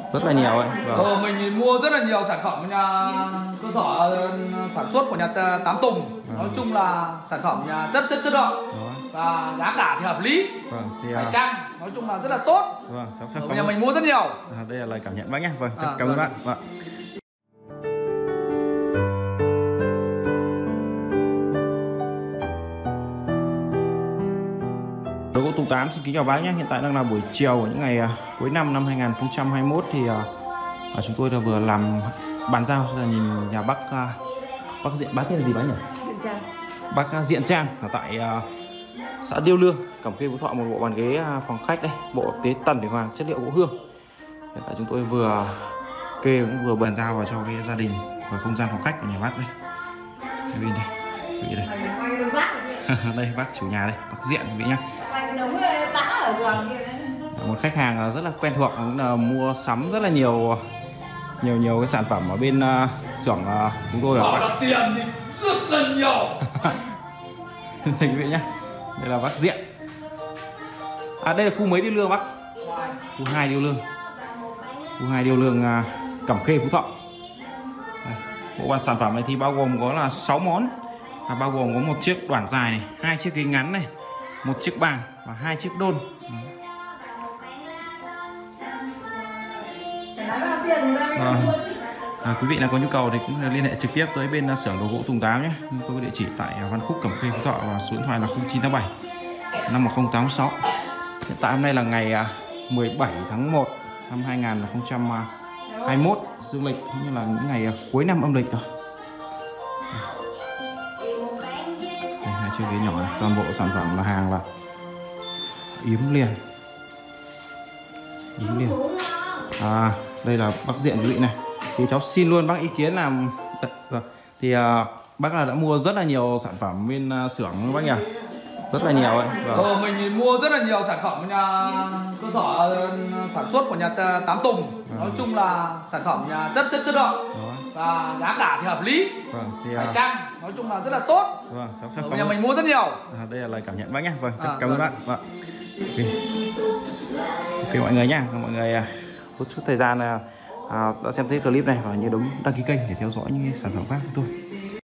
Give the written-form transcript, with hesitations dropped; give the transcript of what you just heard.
rất là nhiều ấy. Vâng. Mình mua rất là nhiều sản phẩm nhà cơ sở sản xuất của nhà Tám Tùng. Nói chung là sản phẩm nhà rất chất lượng và giá cả thì hợp lý. Vâng, thì phải chăng nói chung là rất là tốt. Vâng, nhà mình mua rất nhiều. Đây là lời cảm nhận bác nhé. Vâng, cảm ơn bác. Vâng. Đồ gỗ Tùng Tám xin kính chào bác nhé. Hiện tại đang là buổi chiều của những ngày cuối năm 2021 thì chúng tôi đã vừa làm bàn giao cho nhìn nhà bác bác tên là gì bác nhỉ? Bác Diện Trang ở tại xã Điêu Lương, Cẩm Khê, Phú Thọ, một bộ bàn ghế phòng khách đây, bộ tế tần để hoàng chất liệu gỗ hương. Hiện tại chúng tôi vừa kê cũng vừa bàn giao vào cho cái gia đình và không gian phòng khách của nhà bác đây. Đây. Đây bác chủ nhà đây, bác Diện quý vị nhá. Một khách hàng rất là quen thuộc, cũng là mua sắm rất là nhiều cái sản phẩm ở bên xưởng chúng tôi bảo là tiền thì rất là nhiều. Đây quý vị nhá. Đây là bác Diện. Đây là khu mấy Điêu Lương bác? Khu 2 Điêu Lương. Khu 2 Điêu Lương Cẩm Khê, Phú Thọ. Đây. Bộ bàn sản phẩm này thì bao gồm có là 6 món. Bao gồm có một chiếc đoản dài này, 2 chiếc ghế ngắn này, một chiếc bàn và 2 chiếc đôn. Quý vị nào có nhu cầu thì cũng liên hệ trực tiếp tới bên xưởng đồ gỗ Tùng Tám nhé. Tôi có địa chỉ tại Văn Khúc, Cẩm Khê, Phú Thọ và số điện thoại là 0987 51086. Hiện tại hôm nay là ngày 17 tháng 1 năm 2021 dương lịch, cũng như là những ngày cuối năm âm lịch rồi. Đây, 2 chiếc ghế nhỏ này, toàn bộ sản phẩm là hàng là yếm liền. Đây là bác Diện quý vị này. Thì cháu xin luôn bác ý kiến là thì bác là đã mua rất là nhiều sản phẩm bên xưởng bác nhỉ? Rất là nhiều ấy. Mình mua rất là nhiều sản phẩm nhà cơ sở sản xuất của nhà Tám Tùng. Nói chung là sản phẩm nhà rất chất lượng và giá cả thì hợp lý. phải chăng nói chung là rất là tốt. Nhà mình mua rất nhiều. Đây là lời cảm nhận bác nhé. Cảm ơn bác. Ok mọi người nhá, mọi người có chút thời gian đã xem thấy clip này và nhớ đăng ký kênh để theo dõi những sản phẩm khác của tôi.